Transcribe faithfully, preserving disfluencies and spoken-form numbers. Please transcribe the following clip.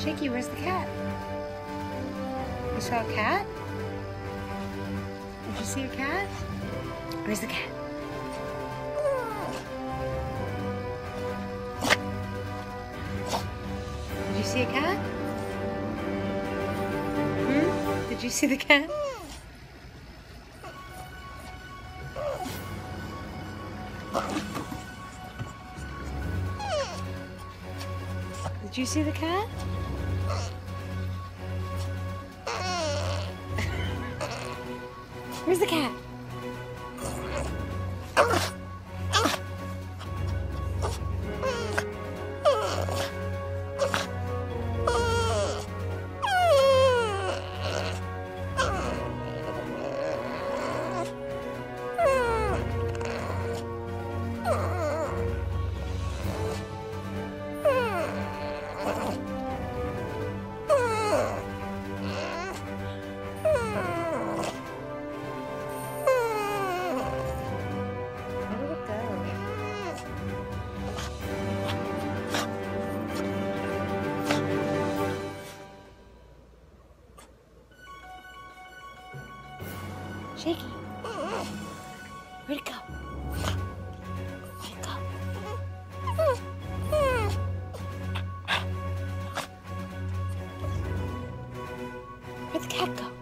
Shakey, where's the cat? You saw a cat? Did you see a cat? Where's the cat? Did you see a cat? Hmm? Did you see the cat? Did you see the cat? Where's the cat? Shakey, where'd it go? Where'd it go? Where'd the cat go?